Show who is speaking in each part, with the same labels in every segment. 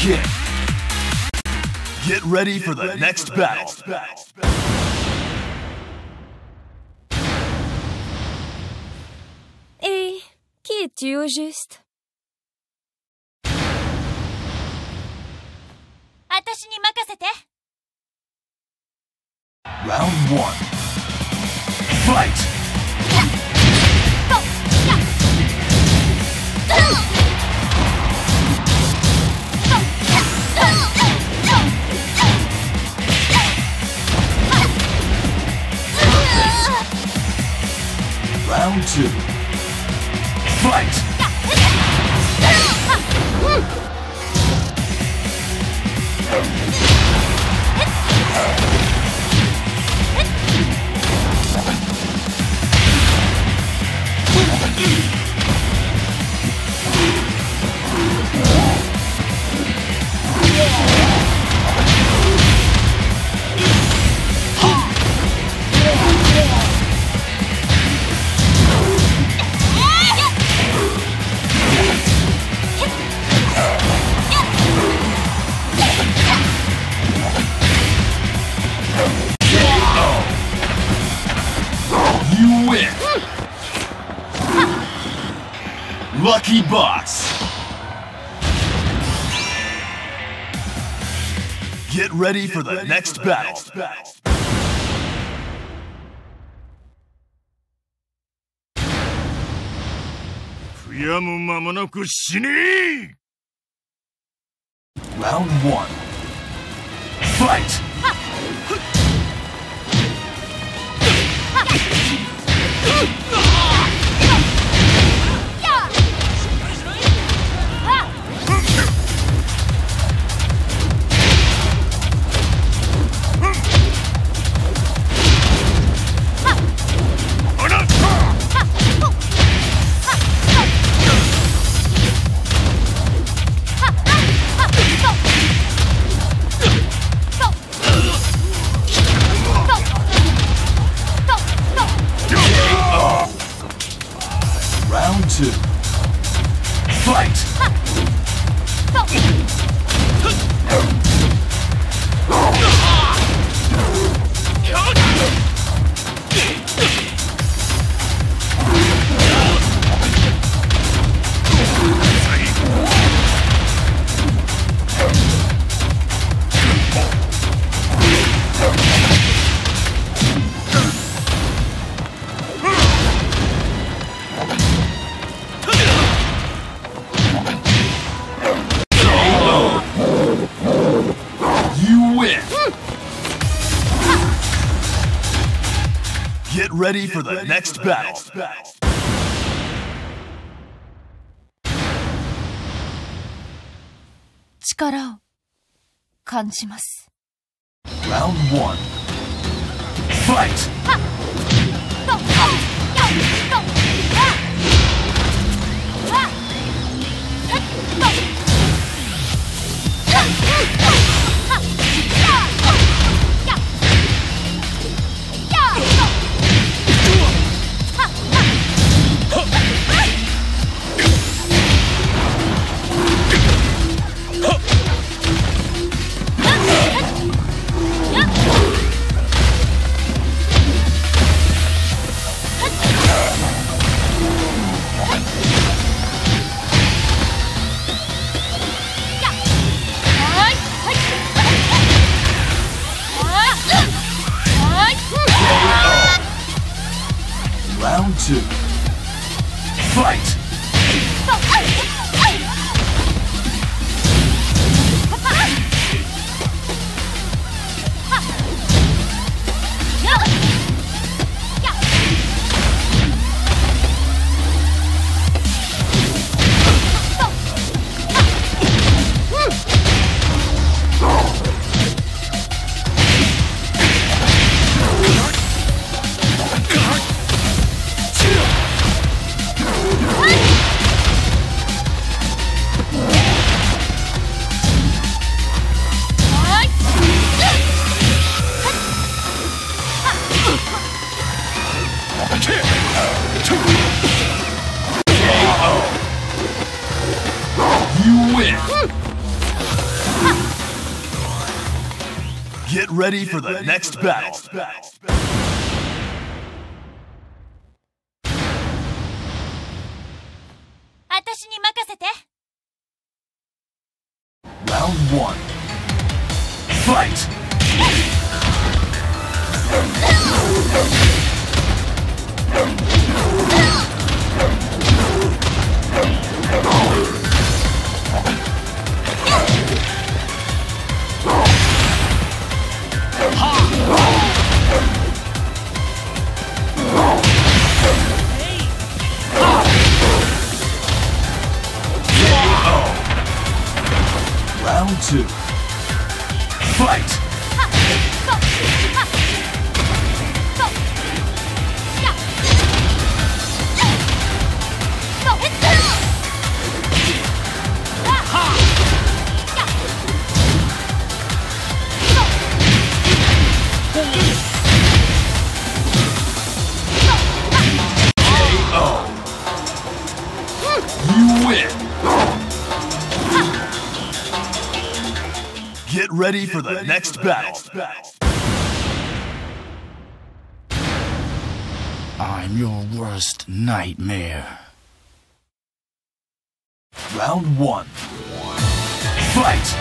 Speaker 1: king. Get ready for the next battle.
Speaker 2: Et qui es-tu au juste?
Speaker 3: 私に任せて。
Speaker 1: Round 1. Fight! Round 2. Fight! You win! Lucky Box! Get ready for the next battle.
Speaker 4: 悔やむ間もなく死ね！
Speaker 1: Round 1. Fight! Round 2. Fight! You win! Get ready for the next battle.
Speaker 3: 力を感じます。
Speaker 1: Round 1. Fight! Round 2. Fight! Get ready for the next battle. Round 1. Fight! Round 2. Fight! You win! Get ready for the next battle.
Speaker 5: I'm your worst nightmare.
Speaker 1: Round 1. Fight!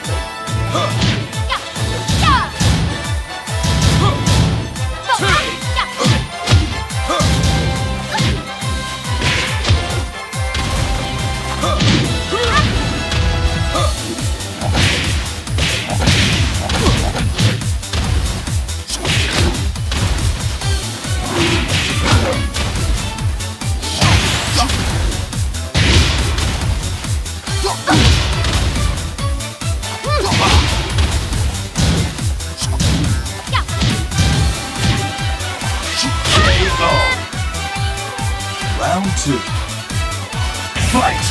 Speaker 1: Round 2. Fight!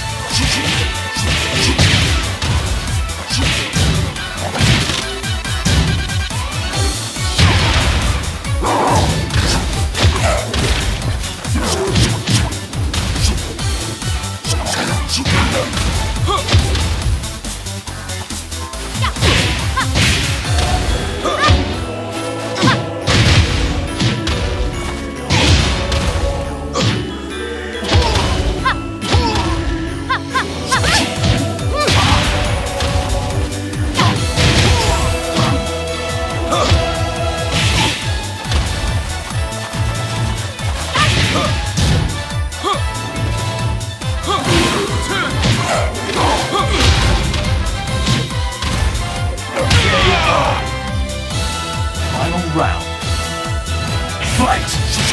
Speaker 1: Final round. Fight!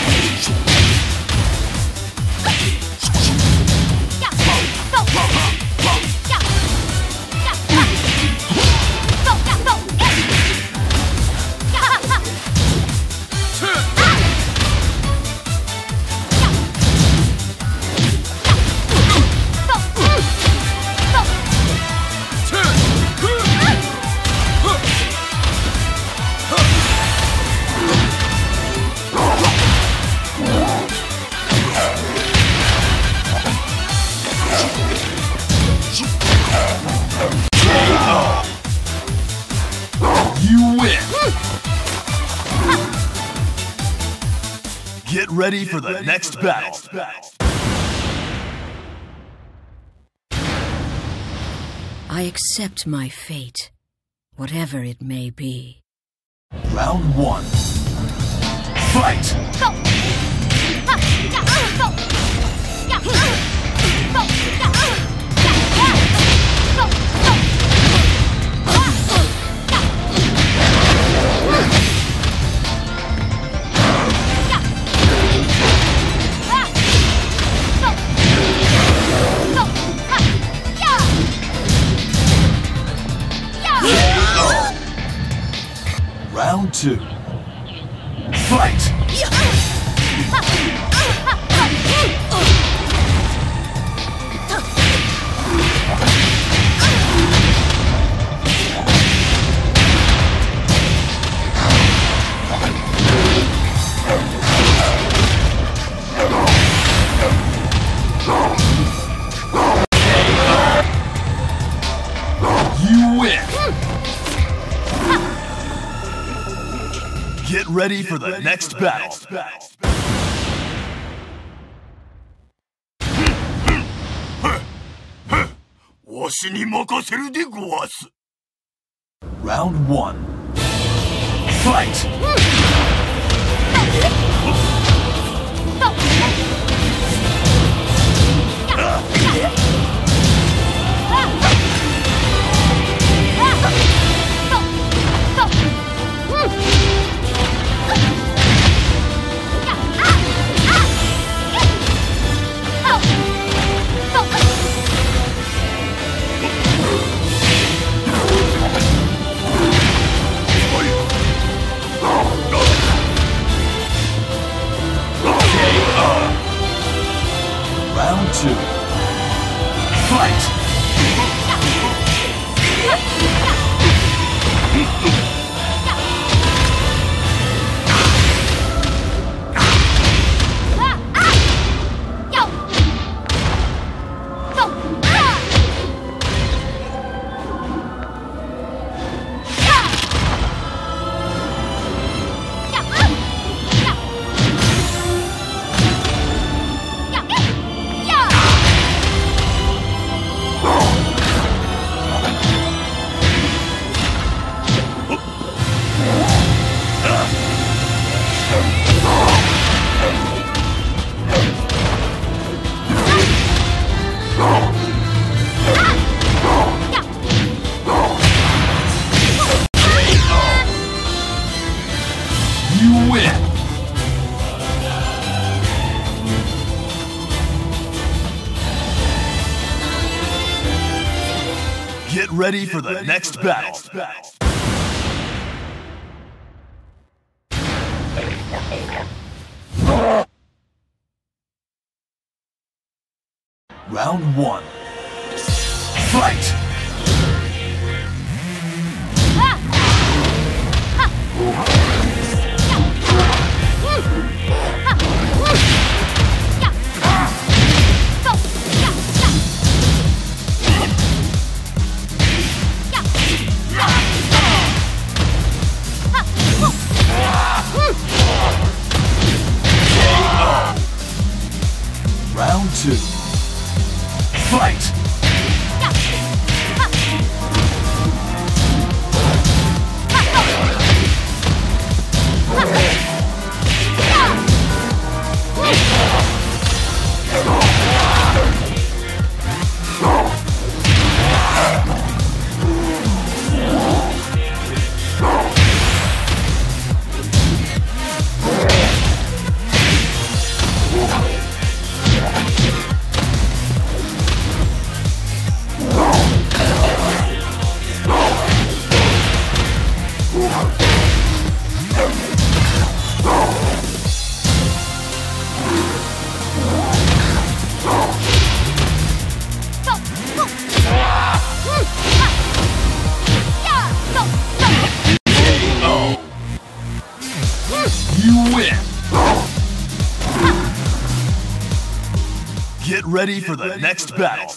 Speaker 1: You win! Get ready for the next battle.
Speaker 2: I accept my fate, whatever it may be.
Speaker 1: Round 1. Fight! Round 2. Fight! You win! ready for the next battle.
Speaker 4: わしに任せるでごわす。
Speaker 1: Round 1. Fight! Round 2. Fight! You win! Get ready for the next battle. Round 1. Fight! Round 2. Fight! You win! Get ready for the next battle.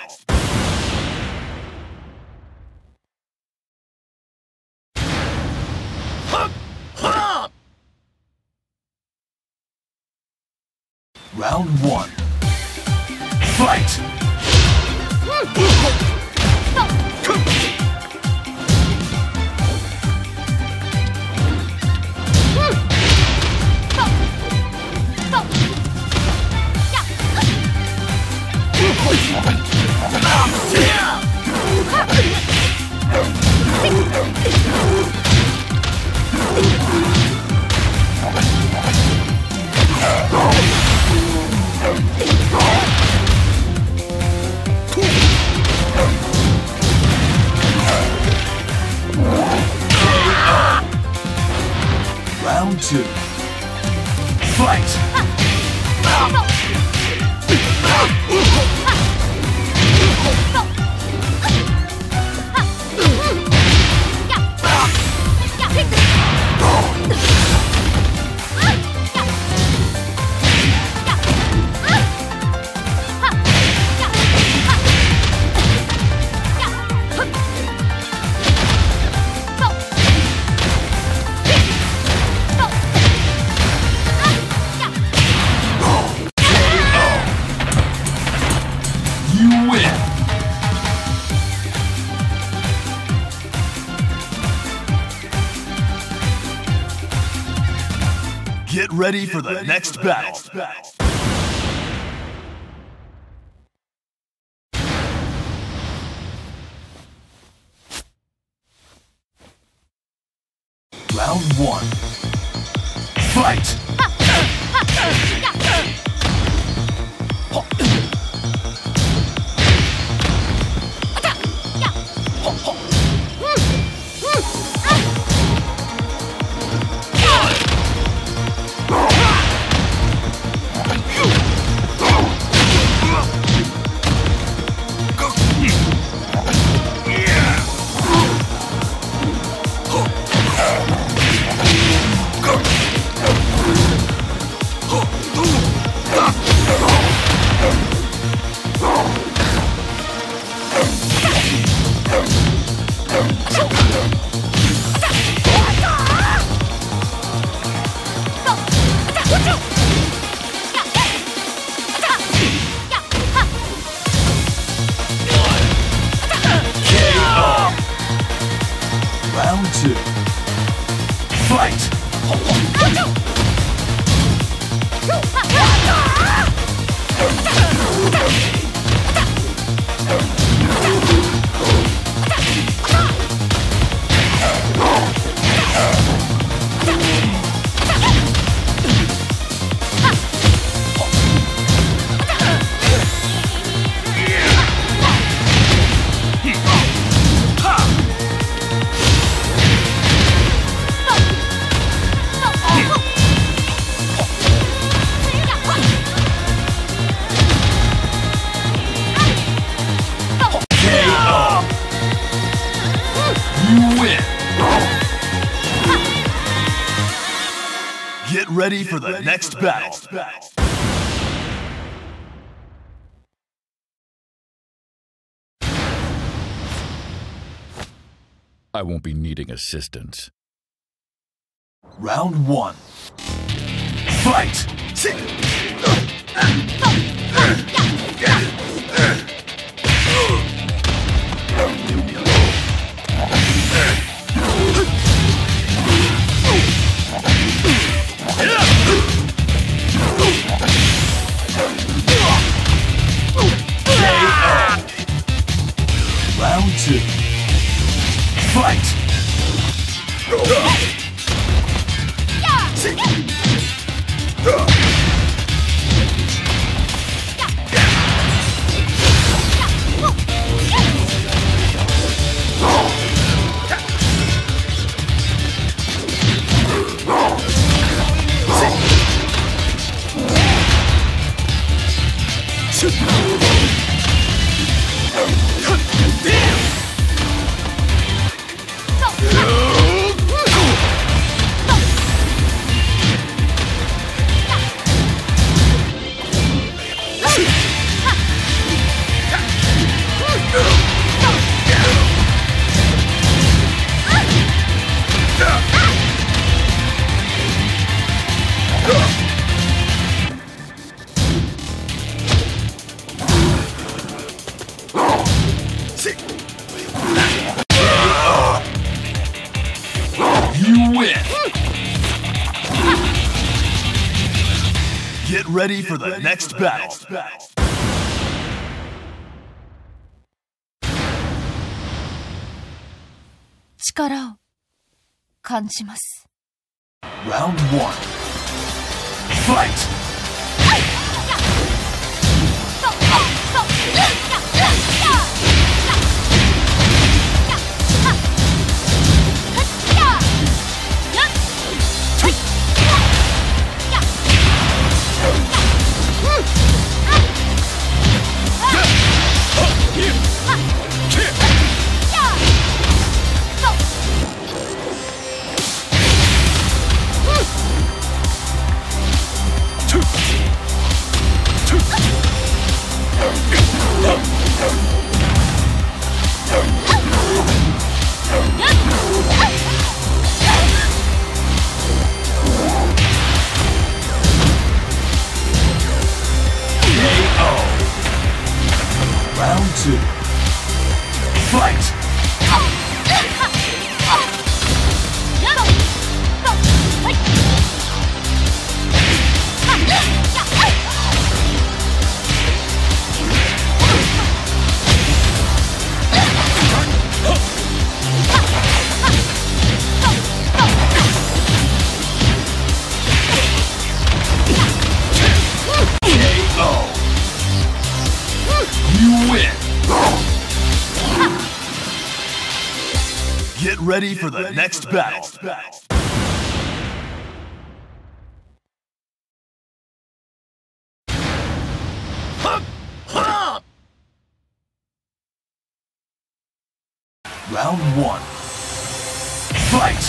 Speaker 1: Round 1. Fight! Round 2. Fight!
Speaker 3: Stop!
Speaker 1: ready for the next battle. Round 1. Fight! Round 2. Fight! Get ready for the next battle.
Speaker 5: I won't be needing assistance.
Speaker 1: Round 1. Fight! Round 2. Fight! You win! Get ready for the next battle.
Speaker 3: 力を感じます。
Speaker 1: Round 1. Fight! Round 2. Fight! ready for the next battle. Round 1. Fight!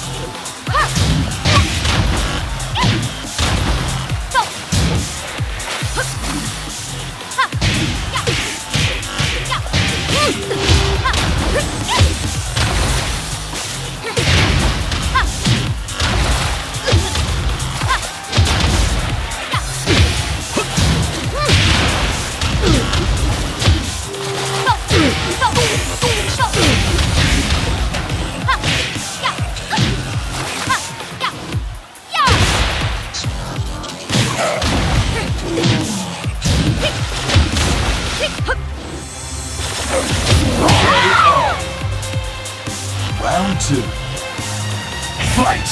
Speaker 1: Round 2. Fight!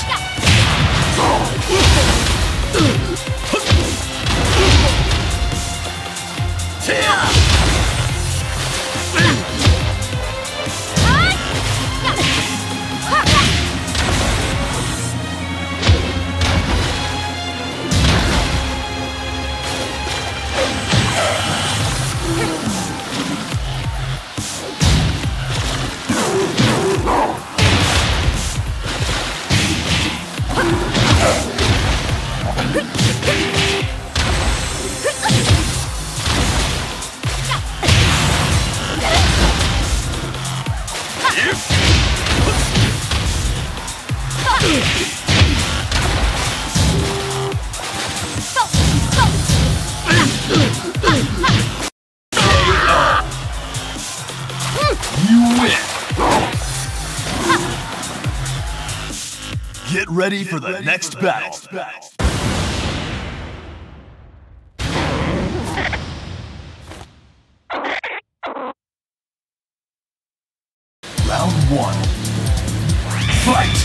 Speaker 1: Get ready for the next battle. Round 1. Fight!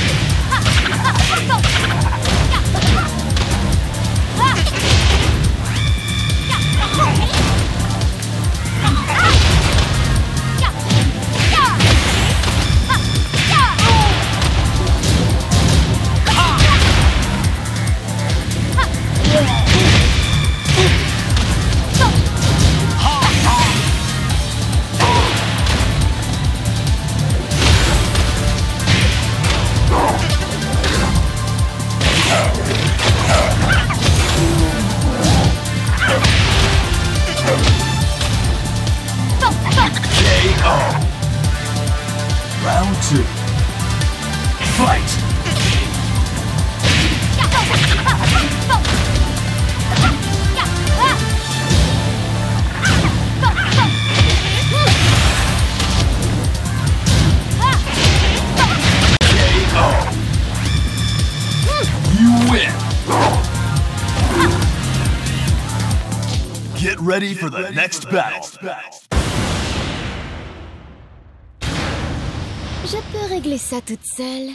Speaker 1: Round 2. Fight! You win! Get ready for the next battle.
Speaker 6: Je peux régler ça toute seule.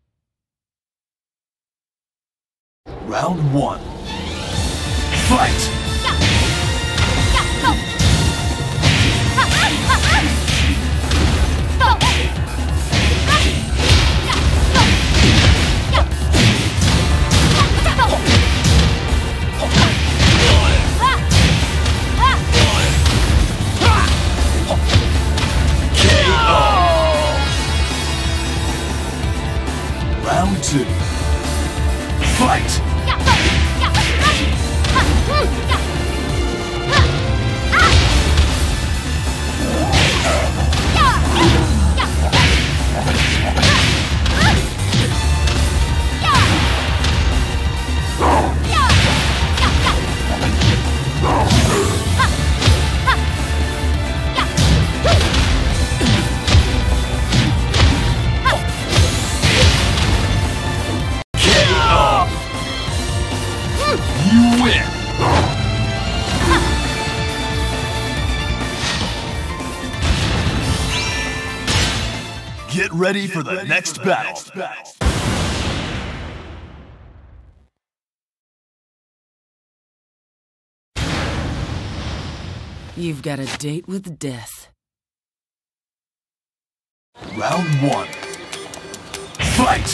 Speaker 1: Round 1. Fight! Round 2. Fight! You win! Get ready for the next battle.
Speaker 7: You've got a date with death.
Speaker 1: Round 1. Fight!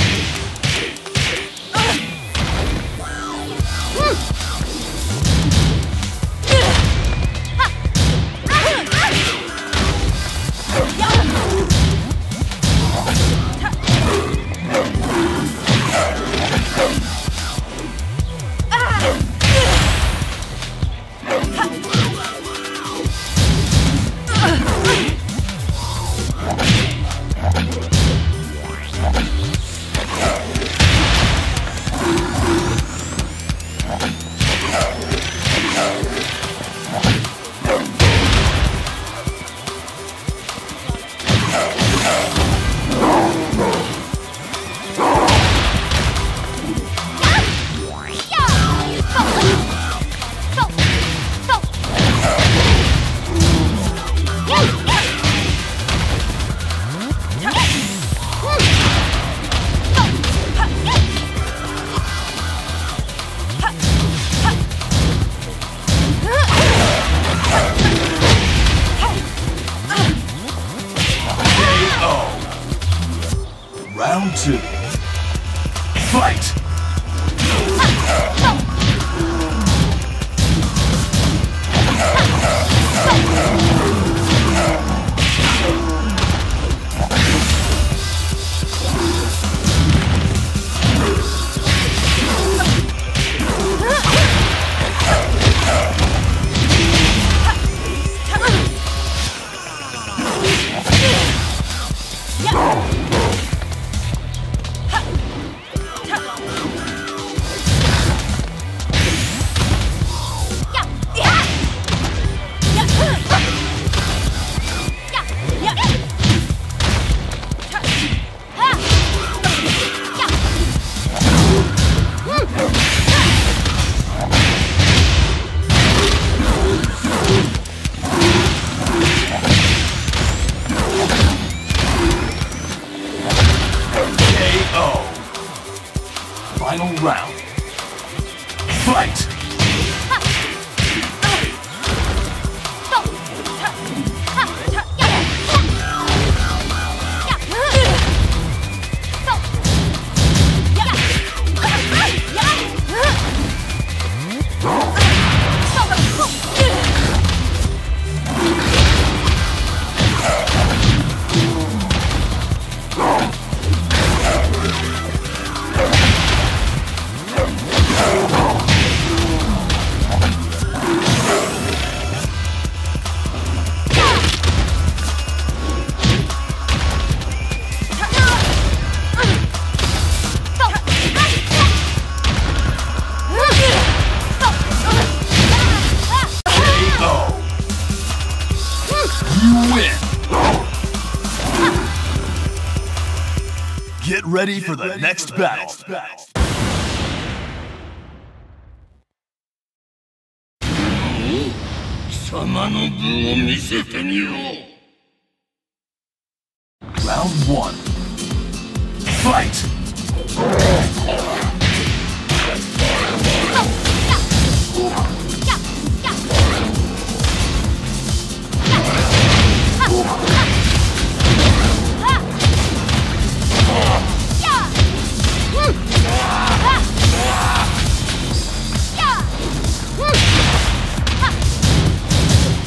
Speaker 1: Round 2. Fight! Final round. Fight! Get ready for the next battle.
Speaker 4: 貴様の分を見せてみろ。
Speaker 1: Round 1. Fight!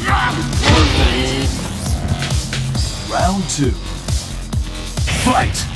Speaker 1: Round 2. Fight!